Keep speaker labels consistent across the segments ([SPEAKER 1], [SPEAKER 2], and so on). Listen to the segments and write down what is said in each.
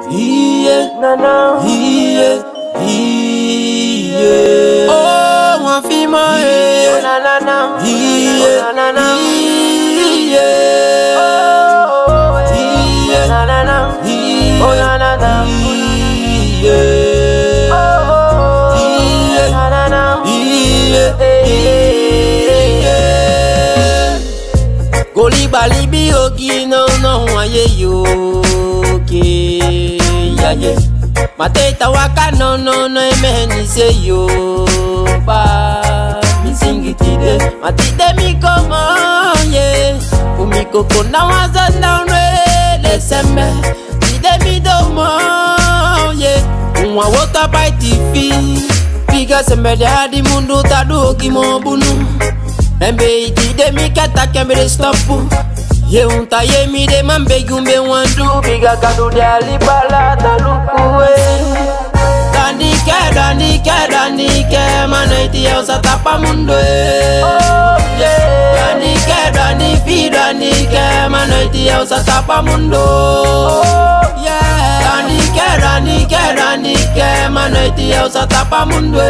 [SPEAKER 1] Oh, one female. Goli balibi oki no aye yo ke ya ye mateta waka no emeni se yo ba mi singitide matide mi komo ye umi koko na waza na le sembe tide mi domo ye unwa wota by TV piga sembe dia di mundu tadu kimo bunu Embe iti de mi kata kembe stopu Ye unta ye mi de mambe gumbe wandu Biga kadu de alibala talukuwe Dandike Mana iti ya usatapa mundo Dandike Mana iti ya usatapa mundo Dandike Mana iti ya usatapa mundo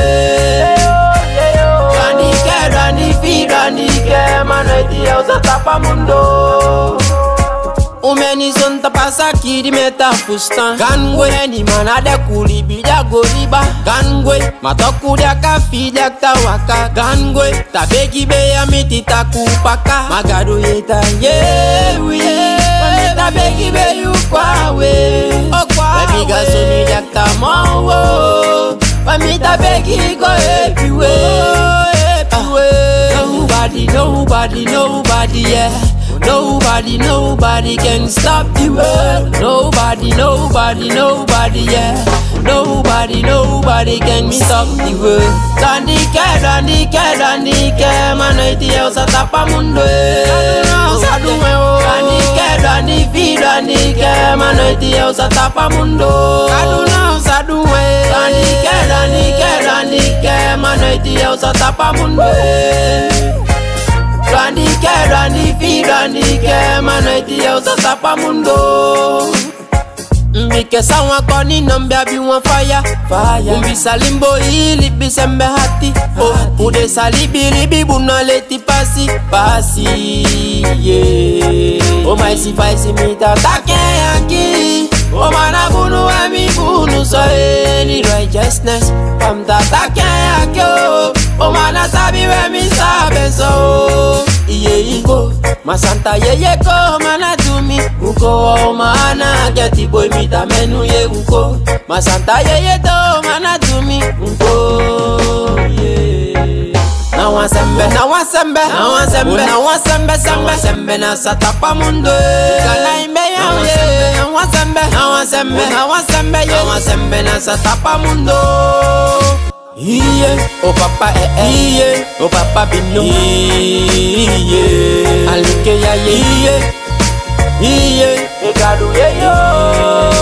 [SPEAKER 1] Dandike Mana iti ya usatapa mundo Umeni zonta pasa kiri meta fustan Gangwe ni mana de kuli bida goliba Gangwe matoku dia kafi dia tawaka Gangwe tabegi beya miti takupaka Magado yeta yewi tabegi beyu kwawe Baby gasoni dia tamawo Mami tabegi go everywhere Nobody, yeah. Nobody can stop the world. Nobody, yeah. Nobody can stop the world. Dandike, Mana iti ya usatapa mundo. Dandike, Mana iti ya usatapa mundo. Dandike, Mana iti ya usatapa mundo. Dandike, Mana iti ya usatapa mundo. Mike sawa koni nombe abi wan fire. Umbi salimbo ili bisembe hati. Ude salibi ribi buna leti pasi. Yeah. Oh my si faisi mita take yanki. Oh mana bunu emi bunu so any righteousness. From the take yanki. Oh mana sabi we mi sabe so. Iye iko Masanta ye ko mana dumi Uko o mana Geti boy mita menu ye uko Masanta ye to mana dumi Uko Na wasembe Sembe na satapa mundo Kana imbe ya Na wasembe na satapa mundo oh papa oh papa bino alike ya ye egadu ye yo